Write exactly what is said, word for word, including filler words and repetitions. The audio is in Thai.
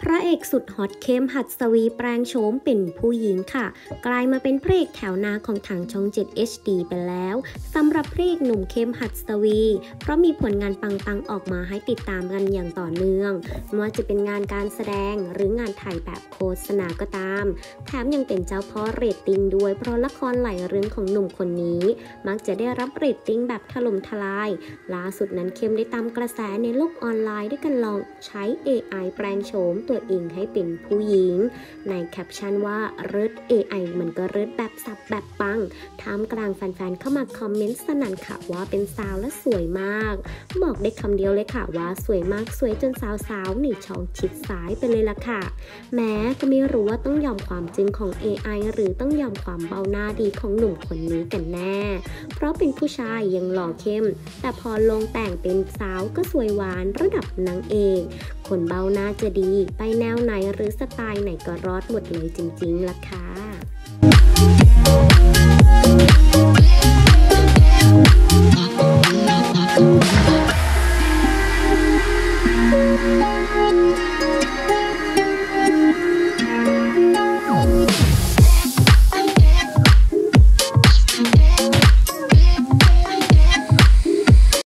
ระเอกสุดฮอตเข้มหัดสวีแปลงโฉมเป็นผู้หญิงค่ะกลายมาเป็นพระเอกแถวหน้าของทางช่องเจ็ด เอช ดี ไปแล้วสำหรับพระเอกหนุ่มเข้มหัดสวีเพราะมีผลงานปังๆออกมาให้ติดตามกันอย่างต่อเนื่องไม่ว่าจะเป็นงานการแสดงหรืองานถ่ายแบบโฆษณาก็ตามแถมยังเป็นเจ้าพ่อเรตติ้งด้วยเพราะละครหลายเรื่องของหนุ่มคนนี้มักจะได้รับเรตติ้งแบบถล่มทลายล่าสุดนั้นเข้มได้ตามกระแสในโลกออนไลน์ด้วยการลองใช้ เอ ไอ แปลงโฉมตัวเองให้เป็นผู้หญิงในแคปชั่นว่าเลิศ เอ ไอ มันก็เลิศแบบสับแบบปังท่ามกลางแฟนๆเข้ามาคอมเมนต์สนั่นค่ะว่าเป็นสาวและสวยมากบอกได้คำเดียวเลยค่ะว่าสวยมากสวยจนสาวๆหนีช่องชิดซ้ายไปเลยล่ะค่ะแม้ก็ไม่รู้ว่าต้องยอมความจริงของ เอ ไอ หรือต้องยอมความเบาหน้าดีของหนุ่มคนนี้กันแน่เพราะเป็นผู้ชายยังหล่อเข้มแต่พอลงแต่งเป็นสาวก็สวยหวานระดับนางเอกคนเบ้าหน้าจะดีไปแนวไหนหรือสไตล์ไหนก็รอดหมดเลยจริงๆล่ะค่ะ